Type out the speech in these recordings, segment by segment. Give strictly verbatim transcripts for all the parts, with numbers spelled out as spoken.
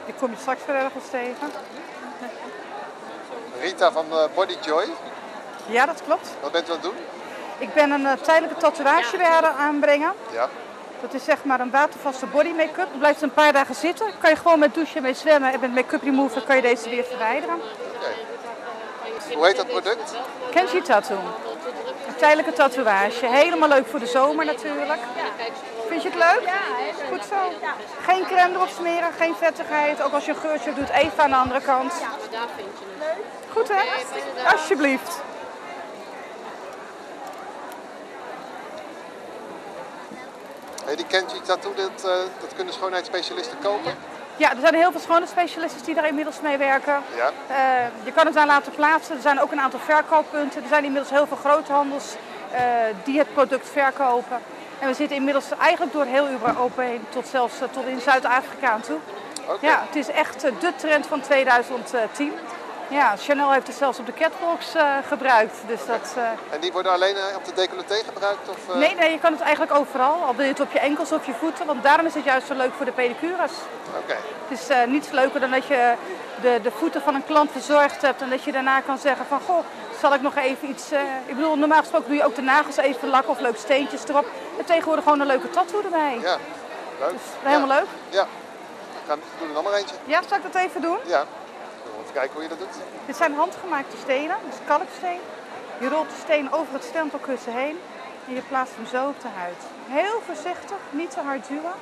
Die kom je straks weer ergens tegen. Rita van uh, Body Joy. Ja, dat klopt. Wat bent u aan het doen? Ik ben een uh, tijdelijke tatoeage weer aanbrengen. Ja. Dat is zeg maar een watervaste body make-up. Het blijft een paar dagen zitten. Kan je gewoon met douchen mee zwemmen en met make-up remover kan je deze weer verwijderen. Okay. Hoe heet dat product? Kenji Tattoo. Een tijdelijke tatoeage. Helemaal leuk voor de zomer natuurlijk. Vind je het leuk? Goed zo. Geen crème erop smeren, geen vettigheid. Ook als je een geurtje doet, even aan de andere kant. Goed hè? Alsjeblieft. Hey, die Kenji Tattoo, dat, uh, dat kunnen schoonheidsspecialisten kopen? Ja, er zijn heel veel schoonheidsspecialisten die daar inmiddels mee werken. Ja. Uh, je kan het daar laten plaatsen. Er zijn ook een aantal verkooppunten. Er zijn inmiddels heel veel groothandels uh, die het product verkopen. En we zitten inmiddels eigenlijk door heel Europa heen, tot zelfs uh, tot in Zuid-Afrika aan toe. Okay. Ja, het is echt uh, de trend van tweeduizend tien. Ja, Chanel heeft het zelfs op de catwalks uh, gebruikt. Dus dat, uh... En die worden alleen uh, op de decolleté gebruikt? Of, uh... Nee, nee, je kan het eigenlijk overal. Al doe je het op je enkels of je voeten. Want daarom is het juist zo leuk voor de pedicures. Okay. Het is uh, niets leuker dan dat je de, de voeten van een klant verzorgd hebt. En dat je daarna kan zeggen van, goh, zal ik nog even iets... Uh... Ik bedoel, normaal gesproken doe je ook de nagels even lakken of leuke steentjes erop. En tegenwoordig gewoon een leuke tattoo erbij. Ja, leuk. Dus helemaal ja. leuk. Ja. Gaan, doe er nog maar eentje. Ja, zal ik dat even doen? Ja. Even kijken hoe je dat doet. Dit zijn handgemaakte stenen, dus kalksteen. Je rolt de steen over het stempelkussen heen en je plaatst hem zo op de huid. Heel voorzichtig, niet te hard duwen.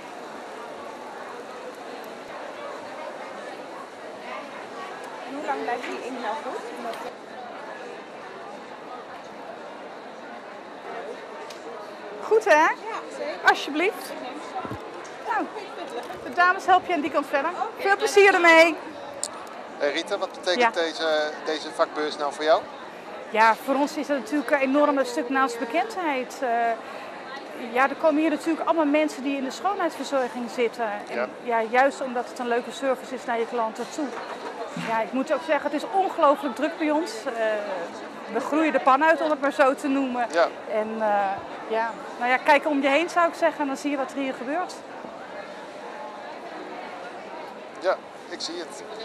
En hoe lang blijft die inhaal goed? Goed hè? Ja, zeker. Alsjeblieft. Nou, de dames help je aan die kant verder. Veel plezier ermee. Hey Rita, wat betekent Ja. deze, deze vakbeurs nou voor jou? Ja, voor ons is het natuurlijk een enorm stuk naamsbekendheid. Uh, ja, er komen hier natuurlijk allemaal mensen die in de schoonheidsverzorging zitten. En Ja. ja, juist omdat het een leuke service is naar je klanten toe. Ja, ik moet ook zeggen, het is ongelooflijk druk bij ons. Uh, we groeien de pan uit, om het maar zo te noemen. Ja. En uh, ja, nou ja, kijk om je heen zou ik zeggen en dan zie je wat er hier gebeurt. Ja, ik zie het.